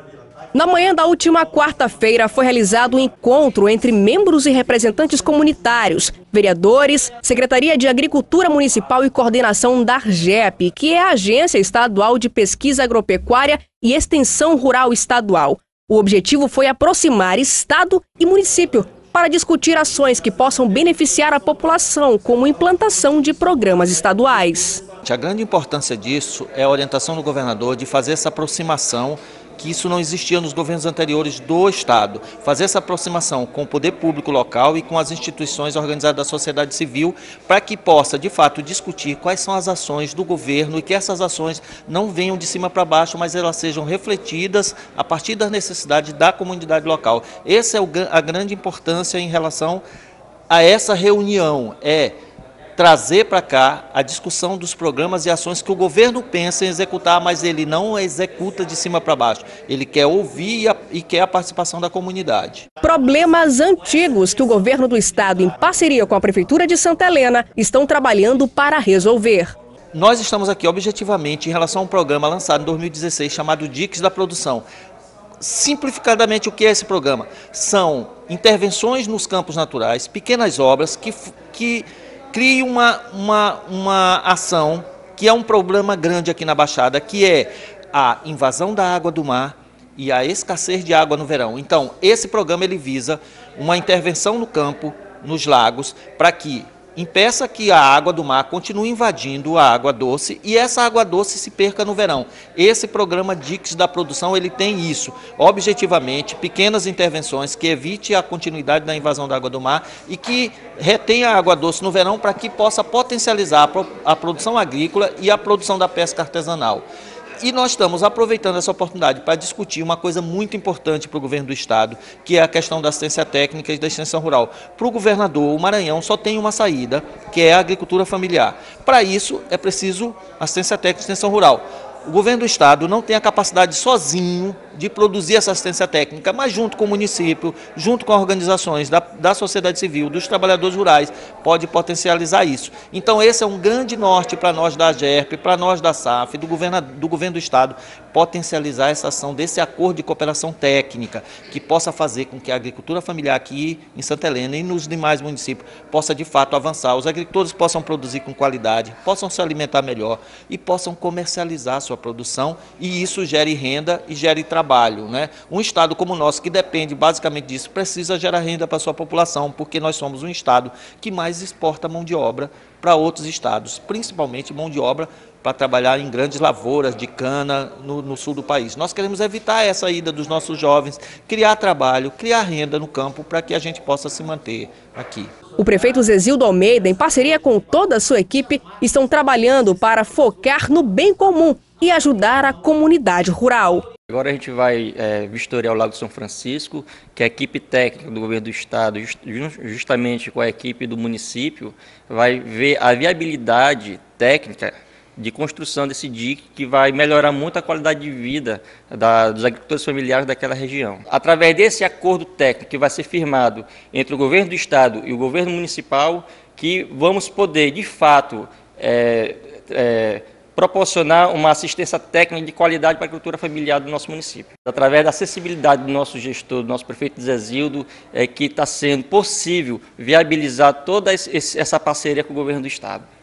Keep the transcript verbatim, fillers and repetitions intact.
Na manhã da última quarta-feira foi realizado um encontro entre membros e representantes comunitários, vereadores, Secretaria de Agricultura Municipal e coordenação da ARGEP, que é a Agência Estadual de Pesquisa Agropecuária e Extensão Rural Estadual. O objetivo foi aproximar Estado e município para discutir ações que possam beneficiar a população, como implantação de programas estaduais. A grande importância disso é a orientação do governador de fazer essa aproximação, que isso não existia nos governos anteriores do Estado. Fazer essa aproximação com o poder público local e com as instituições organizadas da sociedade civil, para que possa, de fato, discutir quais são as ações do governo e que essas ações não venham de cima para baixo, mas elas sejam refletidas a partir das necessidades da comunidade local. Essa é a grande importância em relação a essa reunião, é trazer para cá a discussão dos programas e ações que o governo pensa em executar, mas ele não executa de cima para baixo. Ele quer ouvir e, a, e quer a participação da comunidade. Problemas antigos que o governo do estado, em parceria com a Prefeitura de Santa Helena, estão trabalhando para resolver. Nós estamos aqui objetivamente em relação a um programa lançado em dois mil e dezesseis chamado D I C S da Produção. Simplificadamente, o que é esse programa? São intervenções nos campos naturais, pequenas obras que... que cria uma, uma, uma ação que é um problema grande aqui na Baixada, que é a invasão da água do mar e a escassez de água no verão. Então, esse programa ele visa uma intervenção no campo, nos lagos, para que impeça que a água do mar continue invadindo a água doce e essa água doce se perca no verão. Esse programa D I C S da Produção ele tem isso, objetivamente, pequenas intervenções que evite a continuidade da invasão da água do mar e que retenha a água doce no verão para que possa potencializar a produção agrícola e a produção da pesca artesanal. E nós estamos aproveitando essa oportunidade para discutir uma coisa muito importante para o governo do estado, que é a questão da assistência técnica e da extensão rural. Para o governador, o Maranhão só tem uma saída, que é a agricultura familiar. Para isso, é preciso assistência técnica e extensão rural. O governo do estado não tem a capacidade sozinho de produzir essa assistência técnica, mas junto com o município, junto com organizações da, da sociedade civil, dos trabalhadores rurais, pode potencializar isso. Então esse é um grande norte para nós da AGERP, para nós da S A F, do governo, do governo do estado, potencializar essa ação desse acordo de cooperação técnica, que possa fazer com que a agricultura familiar aqui em Santa Helena e nos demais municípios possa de fato avançar, os agricultores possam produzir com qualidade, possam se alimentar melhor e possam comercializar a sua produção e isso gere renda e gere trabalho, né? Um estado como o nosso, que depende basicamente disso, precisa gerar renda para a sua população, porque nós somos um estado que mais exporta mão de obra para outros estados, principalmente mão de obra para trabalhar em grandes lavouras de cana no, no sul do país. Nós queremos evitar essa ida dos nossos jovens, criar trabalho, criar renda no campo para que a gente possa se manter aqui. O prefeito Zezildo Almeida, em parceria com toda a sua equipe, estão trabalhando para focar no bem comum e ajudar a comunidade rural. Agora a gente vai é, vistoriar o Lago São Francisco, que a equipe técnica do governo do estado, just, justamente com a equipe do município, vai ver a viabilidade técnica de construção desse dique que vai melhorar muito a qualidade de vida da, dos agricultores familiares daquela região. Através desse acordo técnico que vai ser firmado entre o governo do estado e o governo municipal, que vamos poder, de fato, é, é, proporcionar uma assistência técnica de qualidade para a agricultura familiar do nosso município. Através da acessibilidade do nosso gestor, do nosso prefeito Zezildo, é que está sendo possível viabilizar toda essa parceria com o governo do estado.